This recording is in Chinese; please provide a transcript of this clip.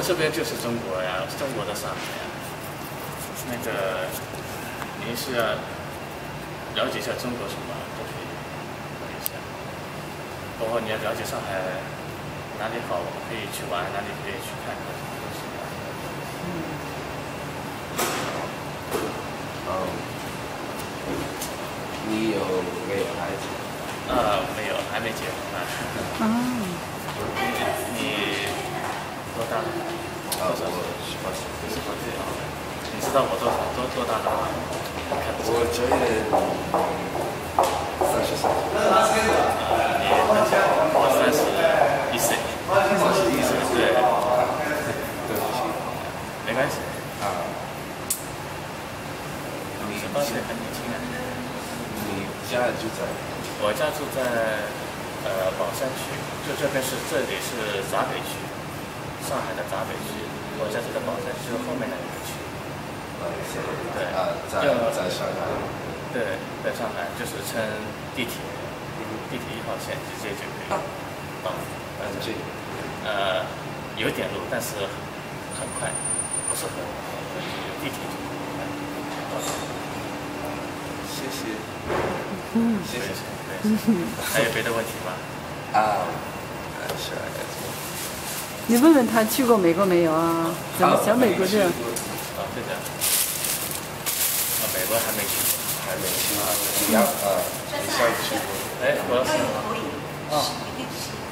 这边就是中国呀，中国的上海呀。那个，您是要了解一下中国什么都可以了解一下，包括你要了解上海哪里好，我们可以去玩，哪里可以去看看，都是。 你没有孩子？ 没有，还没结婚呢。你多大了？ 我18岁。 18岁啊。你知道我多大了吗？ 我这也30岁。 你很小，我31岁。 31岁， 对。 对不起。 没关系。18岁很年轻啊。 你家住在？ 我家住在宝山区，就这里是闸北区，上海的闸北区。我家住在宝山区后面那个区。对。 在上海。 对，在上海就是乘地铁1号线直接就可以到。 很近。 有点路，但是很快，不是很有地铁就可以到。 谢谢。谢谢。 还有别的问题吗？ 是。 你问问他去过美国没有啊？咱们小美国这。 对的。美国还没去过。 还没去。你想去过？ 我要去。